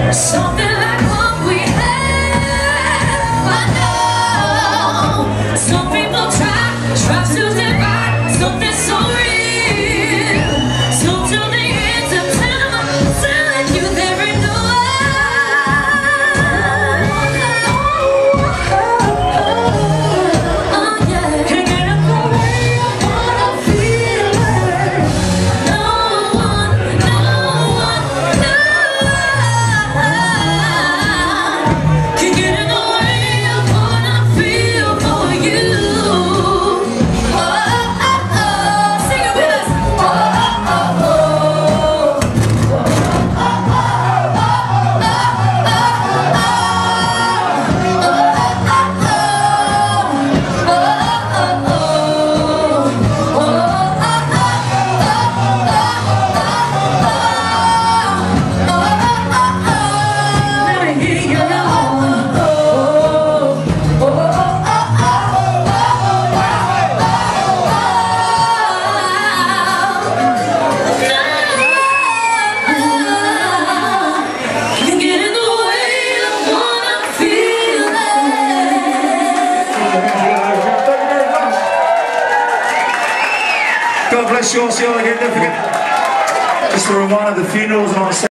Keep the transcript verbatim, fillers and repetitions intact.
Something like what we had. I know some people try, try to divide something so real. So till the end of time, I'm telling you there ain't no oh yeah. Can't get up the way I wanna feel it. No one, no one, no one can get in the way of what I feel for you. Oh, oh, oh, sing it with us. Oh, oh, oh, oh. Oh, oh, oh, God bless you all. See you all again. Don't forget, just a reminder, the funerals are on